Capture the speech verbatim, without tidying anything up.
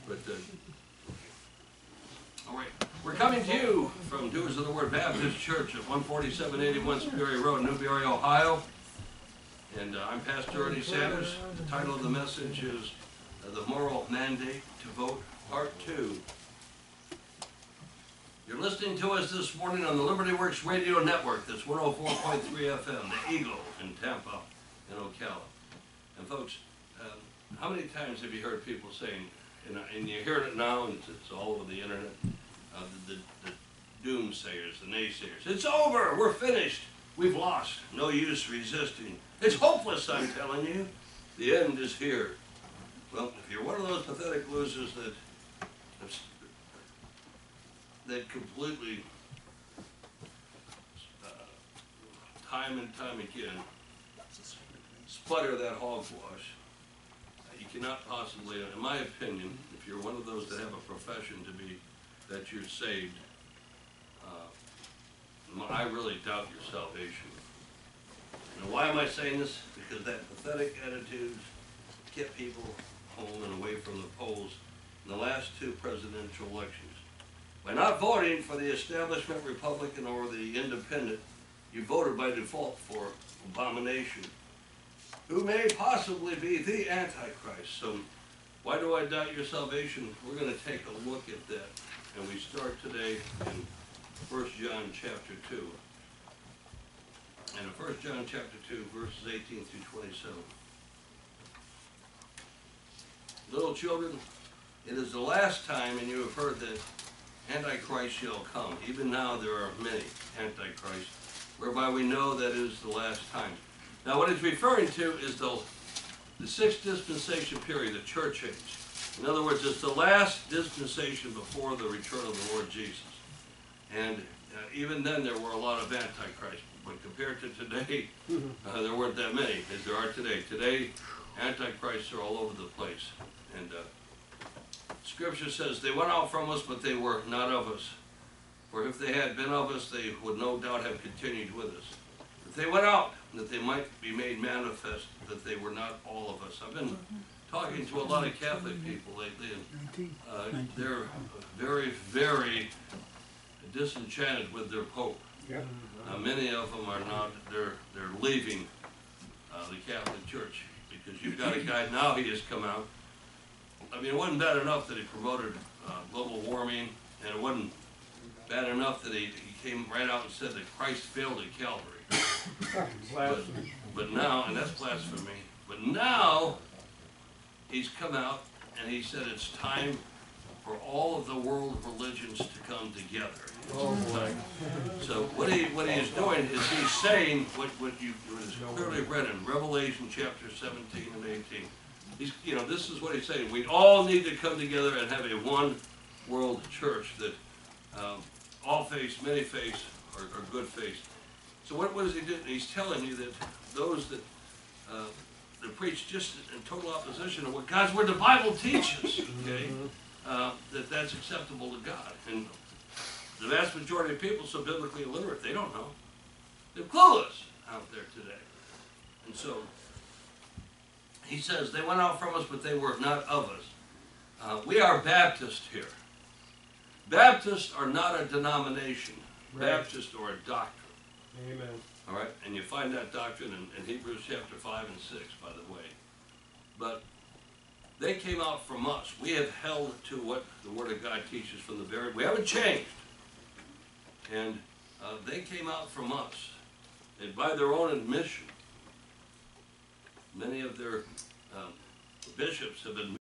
But, uh, all right. We're coming to you from Doers of the Word Baptist Church at one forty-seven eighty-one Superior Road, Newberry, Ohio. And uh, I'm Pastor Ernie Sanders. The title of the message is uh, The Moral Mandate to Vote, Part two. You're listening to us this morning on the Liberty Works Radio Network. That's one oh four point three F M, the Eagle in Tampa and Ocala. And folks, uh, how many times have you heard people saying, and, and you hear it now, and it's, it's all over the internet, uh, the, the, the doomsayers, the naysayers. It's over, we're finished, we've lost, no use resisting. It's hopeless, I'm telling you. The end is here. Well, if you're one of those pathetic losers that that completely, uh, time and time again, sputter that hogwash, you cannot possibly, in my opinion, if you're one of those that have a profession to be, that you're saved, uh, I really doubt your salvation. Now, why am I saying this? Because that pathetic attitude kept people home and away from the polls in the last two presidential elections. By not voting for the establishment Republican or the independent, you voted by default for abomination, who may possibly be the Antichrist. So why do I doubt your salvation? We're going to take a look at that. And we start today in First John chapter two. And in First John chapter two, verses eighteen through twenty-seven. Little children, it is the last time, and you have heard that Antichrist shall come. Even now there are many Antichrists, whereby we know that it is the last time. Now what he's referring to is the, the sixth dispensation period, the church age. In other words, it's the last dispensation before the return of the Lord Jesus. And uh, even then there were a lot of Antichrists, but compared to today, uh, there weren't that many as there are today. Today, Antichrists are all over the place. And uh, Scripture says, they went out from us, but they were not of us. For if they had been of us, they would no doubt have continued with us. But they went out, that they might be made manifest, that they were not all of us. I've been talking to a lot of Catholic people lately, and uh, they're very, very disenchanted with their Pope. Uh, many of them are not, they're, they're leaving uh, the Catholic Church, because you've got a guy now, he has come out. I mean, it wasn't bad enough that he promoted uh, global warming, and it wasn't bad enough that he, he came right out and said that Christ failed at Calvary. but, but now, and that's blasphemy, but now he's come out and he said it's time for all of the world religions to come together. Oh, boy. So what he, what he is doing is he's saying what, what you what is clearly read in Revelation chapter seventeen and eighteen. He's, you know, this is what he's saying. We all need to come together and have a one world church that um, all faiths, many faiths are, are good faiths. So what, what is he doing? He's telling you that those that, uh, that preach just in total opposition to what God's Word, the Bible teaches, okay, uh, that that's acceptable to God. And the vast majority of people are so biblically illiterate, they don't know. They're clueless out there today. And so he says, they went out from us, but they were not of us. Uh, we are Baptist here. Baptists are not a denomination. Right. Baptists are a doctrine. Amen. All right, and you find that doctrine in, in Hebrews chapter five and six, by the way. But they came out from us. We have held to what the Word of God teaches from the very, we haven't changed. And uh, they came out from us. And by their own admission, many of their um, bishops have been